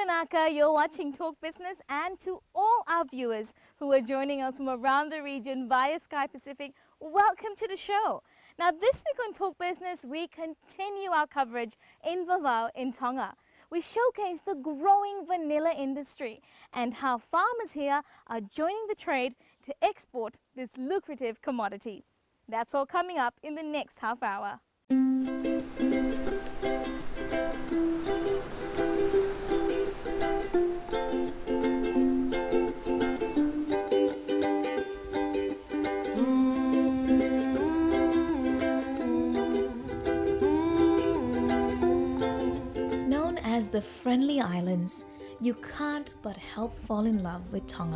Vinaka, you're watching Talk Business, and to all our viewers who are joining us from around the region via Sky Pacific, welcome to the show. Now this week on Talk Business, we continue our coverage in Vavao in Tonga. We showcase the growing vanilla industry and how farmers here are joining the trade to export this lucrative commodity. That's all coming up in the next half hour. As the Friendly Islands, you can't but help fall in love with Tonga.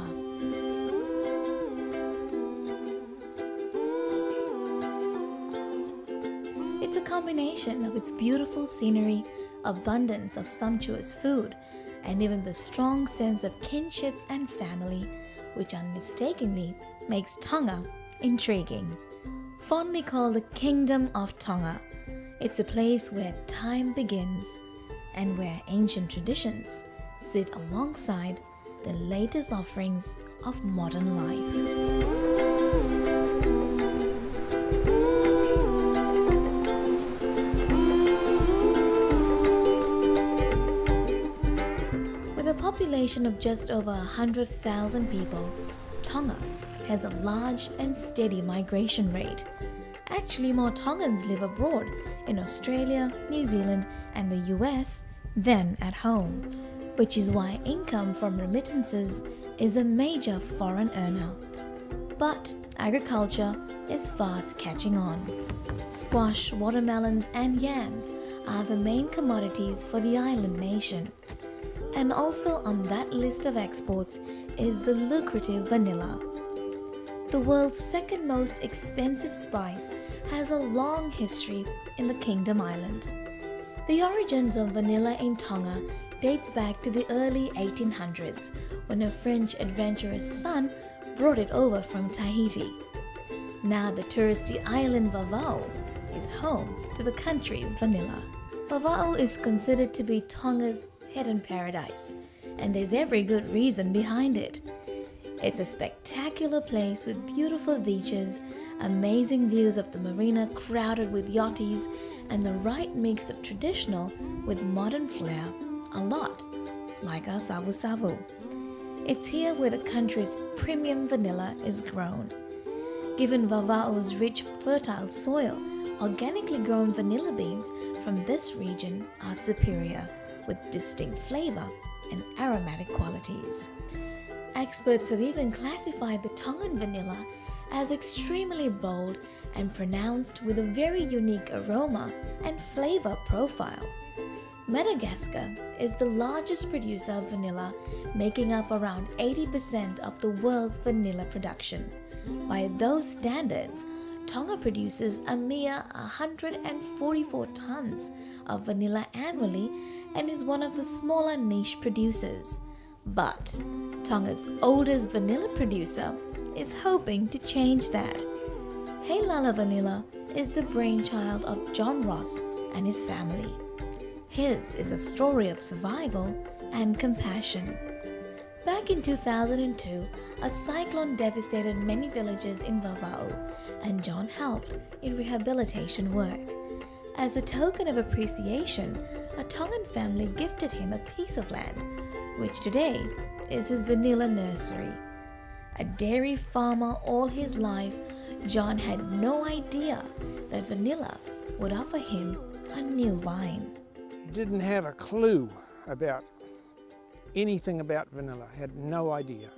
It's a combination of its beautiful scenery, abundance of sumptuous food, and even the strong sense of kinship and family, which unmistakably makes Tonga intriguing. Fondly called the Kingdom of Tonga, it's a place where time begins and where ancient traditions sit alongside the latest offerings of modern life. With a population of just over 100,000 people, Tonga has a large and steady migration rate. Actually, more Tongans live abroad in Australia, New Zealand, and the US than at home, which is why income from remittances is a major foreign earner. But agriculture is fast catching on. Squash, watermelons, and yams are the main commodities for the island nation. And also on that list of exports is the lucrative vanilla. The world's second most expensive spice has a long history in the Kingdom Island. The origins of vanilla in Tonga dates back to the early 1800s when a French adventurous son brought it over from Tahiti. Now the touristy island Vavao is home to the country's vanilla. Vavao is considered to be Tonga's hidden paradise, and there's every good reason behind it. It's a spectacular place with beautiful beaches, amazing views of the marina crowded with yachties, and the right mix of traditional with modern flair, a lot like our Savu Savu. It's here where the country's premium vanilla is grown. Given Vavao's rich, fertile soil, organically grown vanilla beans from this region are superior, with distinct flavor and aromatic qualities. Experts have even classified the Tongan vanilla as extremely bold and pronounced with a very unique aroma and flavor profile. Madagascar is the largest producer of vanilla, making up around 80% of the world's vanilla production. By those standards, Tonga produces a mere 144 tons of vanilla annually and is one of the smaller niche producers. But Tonga's oldest vanilla producer is hoping to change that. Hey Lala Vanilla is the brainchild of John Ross and his family. His is a story of survival and compassion. Back in 2002, a cyclone devastated many villages in Vavao, and John helped in rehabilitation work. As a token of appreciation, a Tongan family gifted him a piece of land, which today is his vanilla nursery. A dairy farmer all his life, John had no idea that vanilla would offer him a new vine. Didn't have a clue about anything about vanilla, had no idea.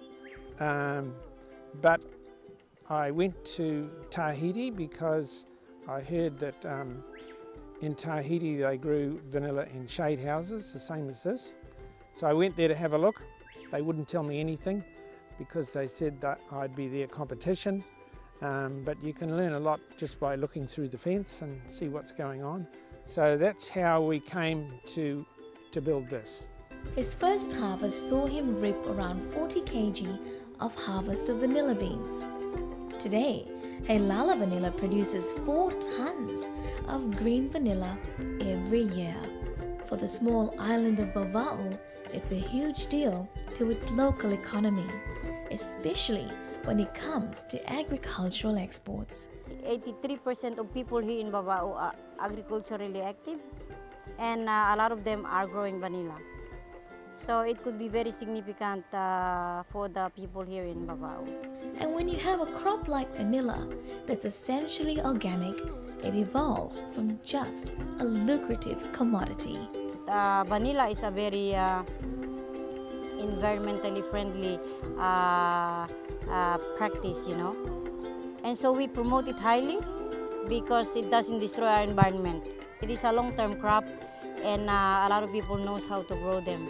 But I went to Tahiti because I heard that in Tahiti they grew vanilla in shade houses, the same as this. So I went there to have a look. They wouldn't tell me anything because they said that I'd be their competition. But you can learn a lot just by looking through the fence and see what's going on. So that's how we came to build this. His first harvest saw him reap around 40 kg of harvest of vanilla beans. Today, Heilala Vanilla produces 4 tons of green vanilla every year. For the small island of Vavao, it's a huge deal to its local economy, especially when it comes to agricultural exports. 83% of people here in Babao are agriculturally active, and a lot of them are growing vanilla. So it could be very significant for the people here in Babao. And when you have a crop like vanilla that's essentially organic, it evolves from just a lucrative commodity. Vanilla is a very environmentally friendly practice, you know. And so we promote it highly because it doesn't destroy our environment. It is a long-term crop, and a lot of people knows how to grow them.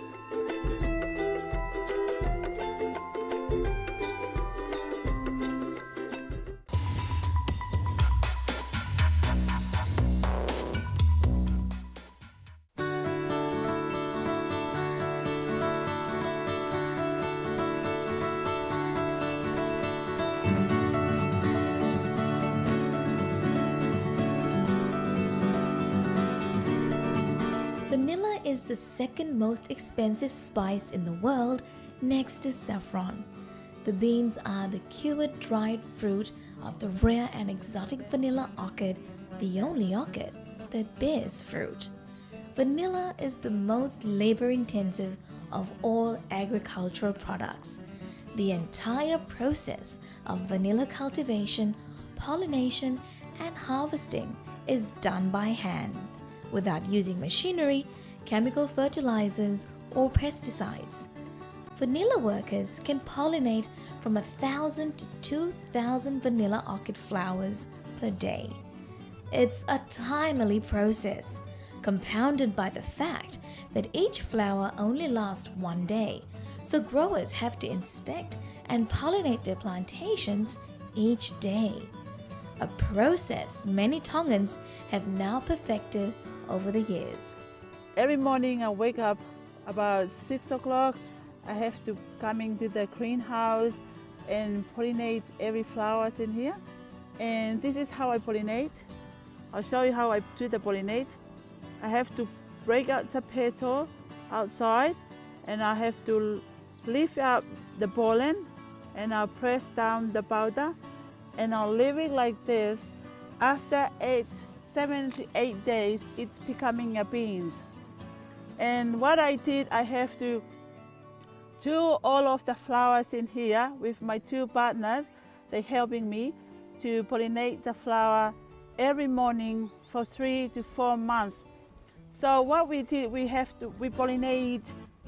Vanilla is the second most expensive spice in the world next to saffron. The beans are the cured dried fruit of the rare and exotic vanilla orchid, the only orchid that bears fruit. Vanilla is the most labor-intensive of all agricultural products. The entire process of vanilla cultivation, pollination, and harvesting is done by hand, without using machinery, chemical fertilizers, or pesticides. Vanilla workers can pollinate from 1,000 to 2,000 vanilla orchid flowers per day. It's a timely process, compounded by the fact that each flower only lasts one day, so growers have to inspect and pollinate their plantations each day. A process many Tongans have now perfected over the years. Every morning I wake up about 6 o'clock. I have to come into the greenhouse and pollinate every flowers in here. And this is how I pollinate. I'll show you how I do the pollinate. I have to break out the petal outside, and I have to lift up the pollen, and I'll press down the powder, and I'll leave it like this. After 7 to 8 days, it's becoming a beans. And what I did, I have to do all of the flowers in here with my two partners. They're helping me to pollinate the flower every morning for 3 to 4 months. So what we did, we pollinate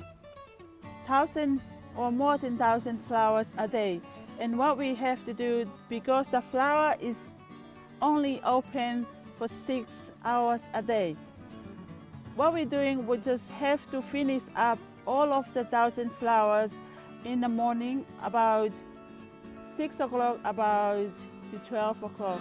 1,000 or more than 1,000 flowers a day. And what we have to do, because the flower is only open for 6 hours a day. What we're doing, we just have to finish up all of the 1,000 flowers in the morning, about 6 o'clock, about to 12 o'clock.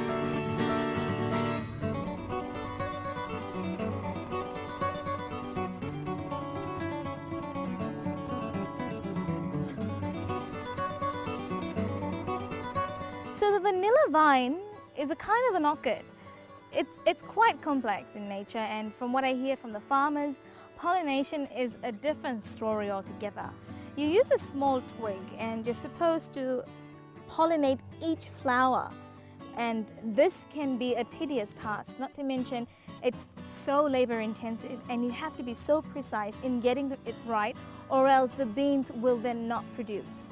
So the vanilla vine is a kind of an orchid. It's quite complex in nature, and from what I hear from the farmers, pollination is a different story altogether. You use a small twig and you're supposed to pollinate each flower, and this can be a tedious task, not to mention it's so labor intensive, and you have to be so precise in getting it right, or else the beans will then not produce.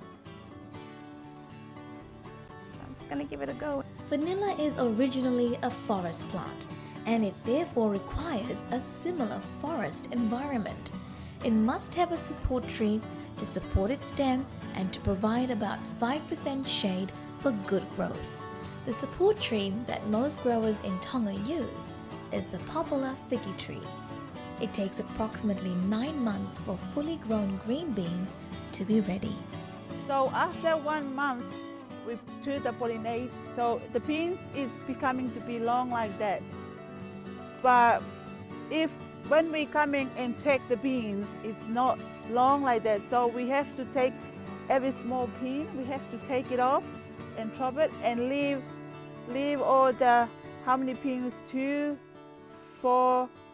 I'm just gonna give it a go. Vanilla is originally a forest plant, and it therefore requires a similar forest environment. It must have a support tree to support its stem and to provide about 5% shade for good growth. The support tree that most growers in Tonga use is the popular figi tree. It takes approximately 9 months for fully grown green beans to be ready. So after 1 month, we do the pollinate. So the beans is becoming to be long like that. But when we coming and check the beans, it's not long like that. So we have to take every small bean, we have to take it off and chop it and leave all the, how many beans? 2, 4,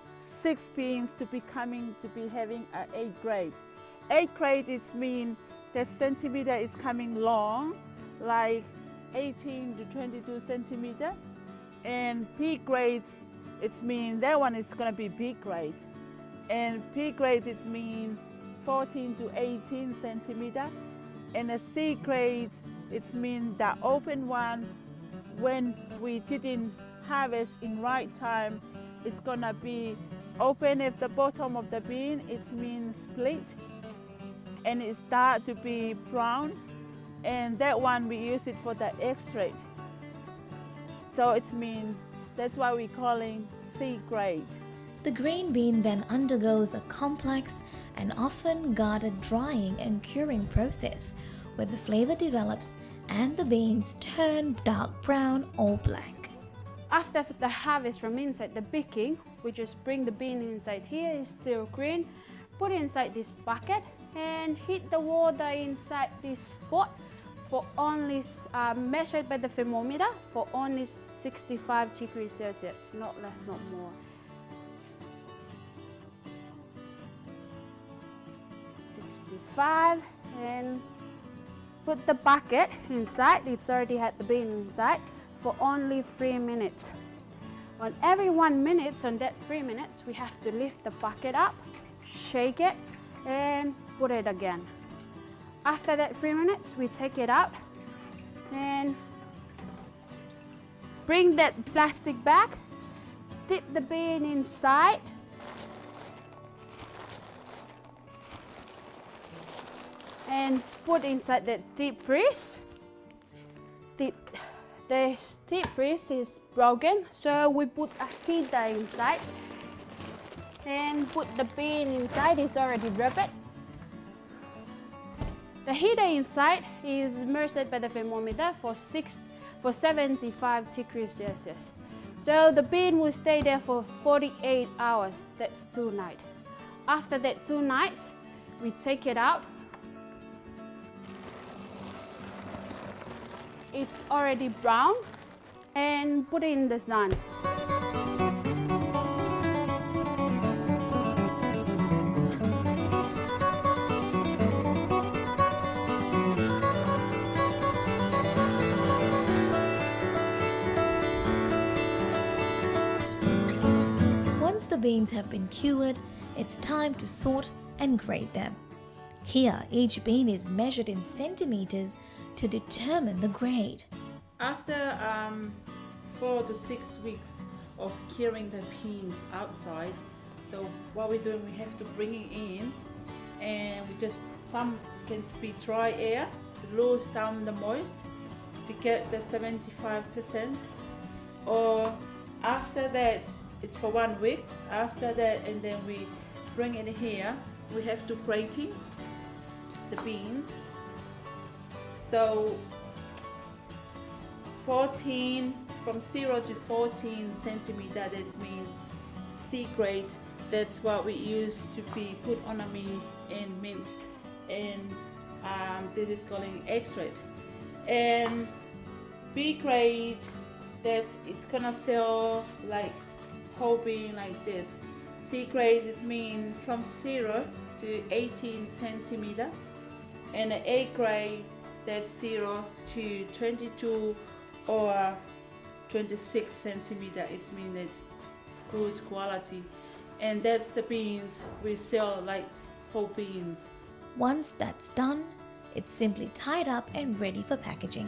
6 beans to be having an 8 grade. 8 grade is mean the centimeter is coming long, like 18 to 22 centimeter. And P grade, it means that one is going to be B grade. And P grade, it means 14 to 18 centimeter. And a C grade, it means the open one, when we didn't harvest in right time, it's going to be open at the bottom of the bean, it means split. And it start to be brown. And that one we use it for the extract. So it means that's why we're calling C grade. The green bean then undergoes a complex and often guarded drying and curing process where the flavor develops and the beans turn dark brown or black. After the harvest from inside the picking, we just bring the bean inside here, it's still green, put it inside this bucket and heat the water inside this spot for only, measured by the thermometer, for only 65 degrees Celsius, not less, not more. 65, and put the bucket inside, it's already had the bean inside, for only 3 minutes. On every 1 minute, on that 3 minutes, we have to lift the bucket up, shake it, and put it again. After that 3 minutes, we take it out and bring that plastic bag, dip the bean inside, and put inside the deep freeze. The deep freeze is broken, so we put a heater inside and put the bean inside, it's already wrapped. The heater inside is measured by the thermometer for 75 degrees Celsius. So the bean will stay there for 48 hours, that's 2 nights. After that 2 nights, we take it out. It's already brown and put it in the sun. Once the beans have been cured, it's time to sort and grade them. Here, each bean is measured in centimeters to determine the grade. After 4 to 6 weeks of curing the beans outside, so what we're doing, we have to bring it in, and we just, some can be dry air to lose down the moist to get the 75%, or after that it's for 1 week. After that, and then we bring it here, we have to grating the beans. So 14, from 0 to 14 centimeter, that means C grade. That's what we use to be put on a mince, and this is calling extract. And B grade, that's it's gonna sell like whole bean like this. C grade is mean from 0 to 18 centimeter, and the A grade, that's 0 to 22 or 26 centimeter. It means it's good quality, and that's the beans we sell like whole beans. Once that's done, it's simply tied up and ready for packaging.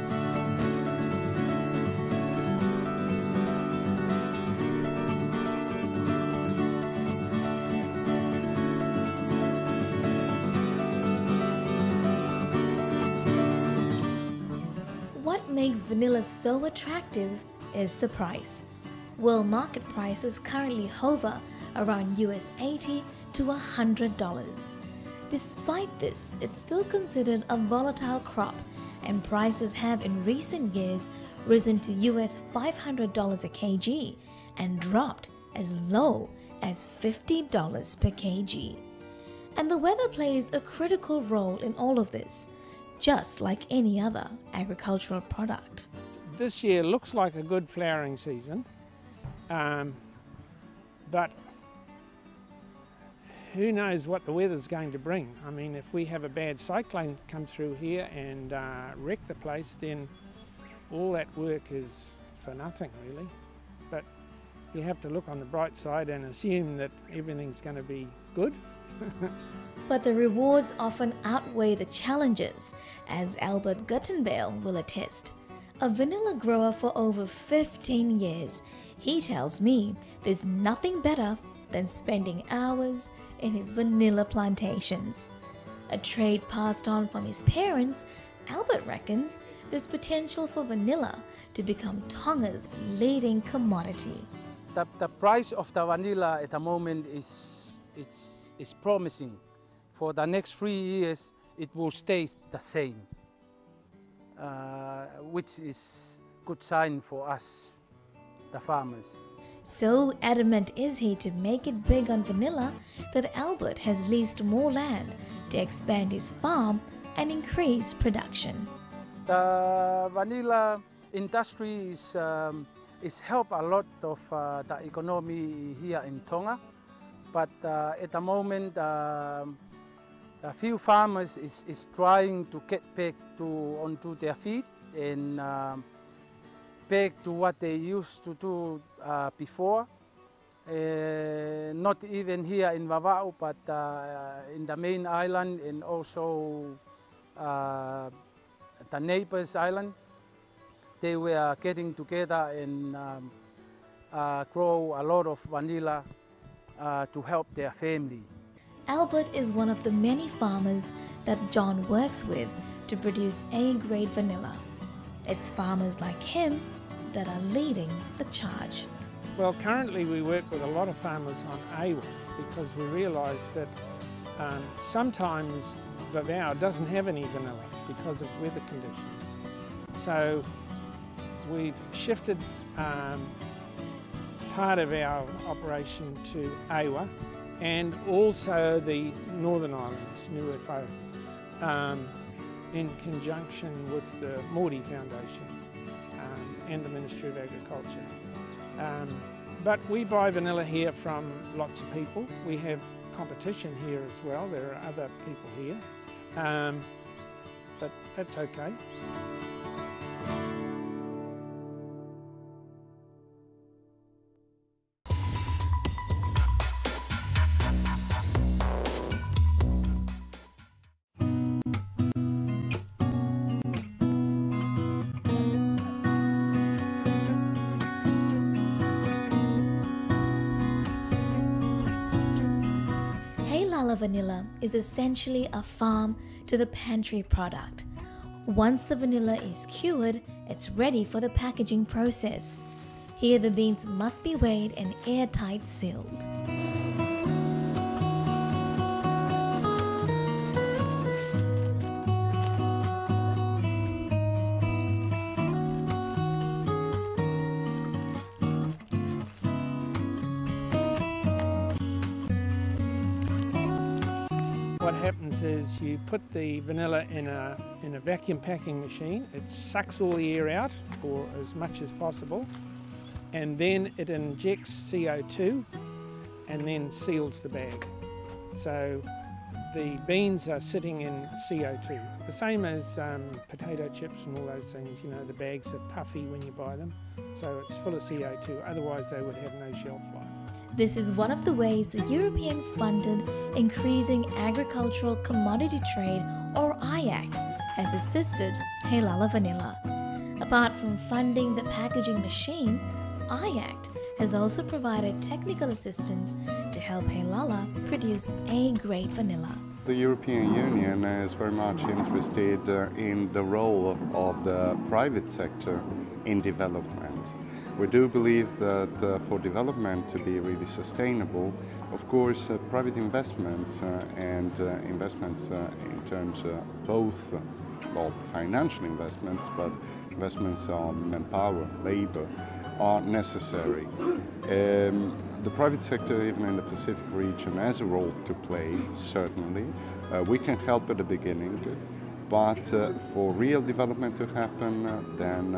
What makes vanilla so attractive is the price. World market prices currently hover around US $80 to $100. Despite this, it's still considered a volatile crop, and prices have in recent years risen to US $500 a kg and dropped as low as $50 per kg. And the weather plays a critical role in all of this, just like any other agricultural product. This year looks like a good flowering season, but who knows what the weather's going to bring. I mean, if we have a bad cyclone come through here and wreck the place, then all that work is for nothing really. But you have to look on the bright side and assume that everything's going to be good. But the rewards often outweigh the challenges, as Albert Guttenbale will attest. A vanilla grower for over 15 years, he tells me there's nothing better than spending hours in his vanilla plantations. A trade passed on from his parents, Albert reckons there's potential for vanilla to become Tonga's leading commodity. The price of the vanilla at the moment is promising. For the next 3 years, it will stay the same, which is good sign for us, the farmers. So adamant is he to make it big on vanilla that Albert has leased more land to expand his farm and increase production. The vanilla industry is help a lot of the economy here in Tonga, but at the moment a few farmers is trying to get back onto their feet and back to what they used to do before. Not even here in Vava'u, but in the main island and also the neighbors island. They were getting together and grow a lot of vanilla to help their family. Albert is one of the many farmers that John works with to produce A-grade vanilla. It's farmers like him that are leading the charge. Well, currently we work with a lot of farmers on A1 because we realise that sometimes Vava'u doesn't have any vanilla because of weather conditions. So we've shifted part of our operation to Awa and also the Northern Islands, Nuuwhauwhau, in conjunction with the Māori Foundation and the Ministry of Agriculture. But we buy vanilla here from lots of people. We have competition here as well. There are other people here, but that's okay. Vanilla is essentially a farm to the pantry product. Once the vanilla is cured, it's ready for the packaging process. Here the beans must be weighed and airtight sealed. What happens is you put the vanilla in a vacuum packing machine. It sucks all the air out for as much as possible, and then it injects CO2 and then seals the bag. So the beans are sitting in CO2, the same as potato chips and all those things. You know, the bags are puffy when you buy them, so it's full of CO2, otherwise they would have no shelf life. This is one of the ways the European-funded Increasing Agricultural Commodity Trade, or IACT, has assisted Heilala Vanilla. Apart from funding the packaging machine, IACT has also provided technical assistance to help Heilala produce A-grade vanilla. The European Union is very much interested in the role of the private sector in development. We do believe that for development to be really sustainable, of course, private investments and investments in terms both of financial investments, but investments on manpower, labor, are necessary. The private sector, even in the Pacific region, has a role to play, certainly. We can help at the beginning, but for real development to happen, then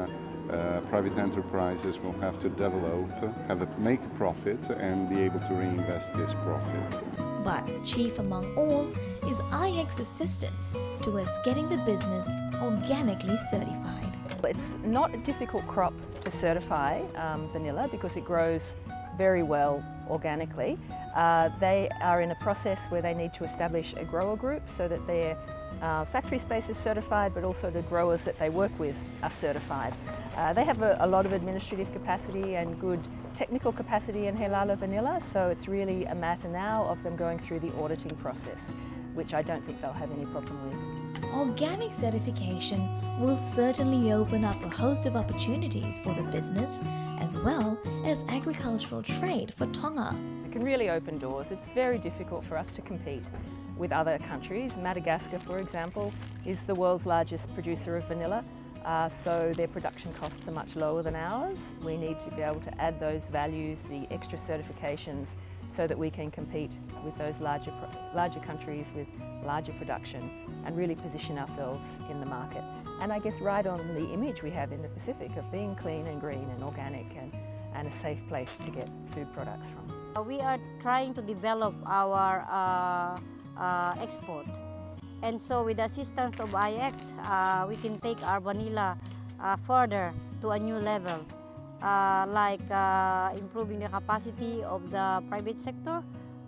private enterprises will have to develop, make a profit and be able to reinvest this profit. But chief among all is IEC's assistance towards getting the business organically certified. It's not a difficult crop to certify vanilla because it grows very well organically. They are in a process where they need to establish a grower group so that their factory space is certified, but also the growers that they work with are certified. They have a lot of administrative capacity and good technical capacity in Helala vanilla, so it's really a matter now of them going through the auditing process, which I don't think they'll have any problem with. Organic certification will certainly open up a host of opportunities for the business as well as agricultural trade for Tonga. It can really open doors. It's very difficult for us to compete with other countries. Madagascar, for example, is the world's largest producer of vanilla, so their production costs are much lower than ours. We need to be able to add those values, the extra certifications, so that we can compete with those larger countries with larger production and really position ourselves in the market. And I guess right on the image we have in the Pacific of being clean and green and organic and a safe place to get food products from. We are trying to develop our export. And so with the assistance of IEC, we can take our vanilla further to a new level. Like improving the capacity of the private sector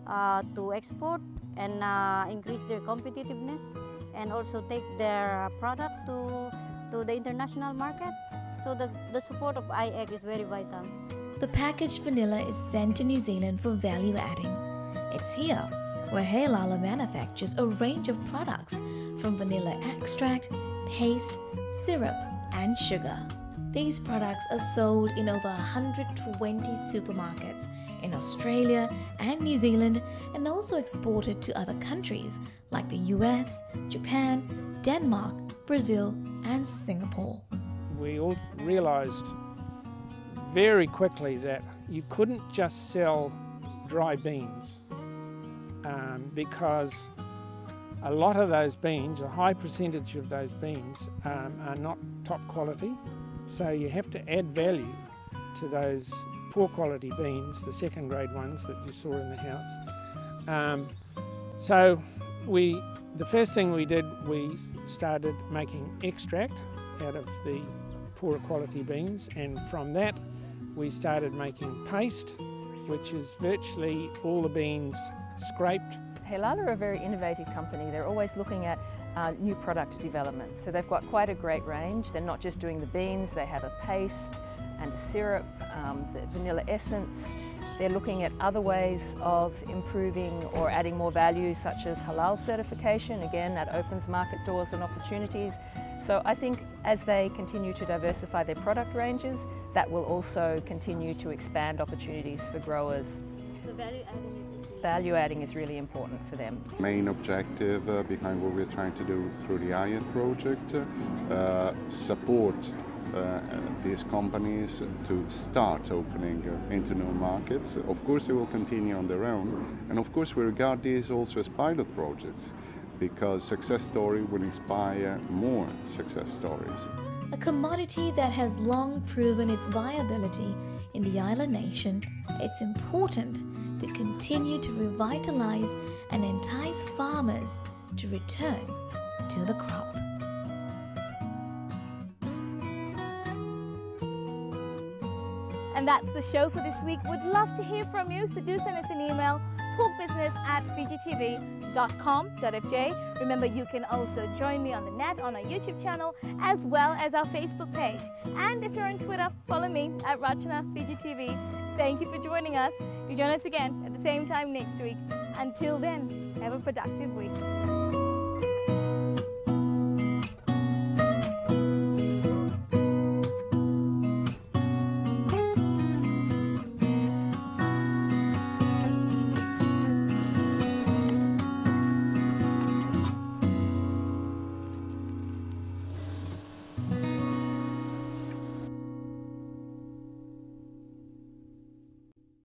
to export and increase their competitiveness, and also take their product to the international market. So the support of IEC is very vital. The packaged vanilla is sent to New Zealand for value adding. It's here where Helala manufactures a range of products from vanilla extract, paste, syrup and sugar. These products are sold in over 120 supermarkets in Australia and New Zealand, and also exported to other countries like the US, Japan, Denmark, Brazil and Singapore. We all realised very quickly that you couldn't just sell dry beans because a lot of those beans, a high percentage of those beans are not top quality. So you have to add value to those poor quality beans, the second grade ones that you saw in the house. So the first thing we did, we started making extract out of the poorer quality beans, and from that we started making paste, which is virtually all the beans scraped. Helala are a very innovative company. They're always looking at new product development. So they've got quite a great range. They're not just doing the beans, they have a paste and a syrup, the vanilla essence. They're looking at other ways of improving or adding more value, such as halal certification. Again, that opens market doors and opportunities. So I think as they continue to diversify their product ranges, that will also continue to expand opportunities for growers. So value adding is really important for them. Main objective behind what we're trying to do through the IEC project, support these companies to start opening into new markets. Of course they will continue on their own, and of course we regard these also as pilot projects, because success story will inspire more success stories. A commodity that has long proven its viability in the island nation, it's important to continue to revitalize and entice farmers to return to the crop. And that's the show for this week. Would love to hear from you, so do send us an email, talkbusiness@fijitv.com.fj. Remember, you can also join me on the net on our YouTube channel as well as our Facebook page. And if you're on Twitter, follow me at Rachana FijiTV. Thank you for joining us. Do join us again at the same time next week. Until then, have a productive week.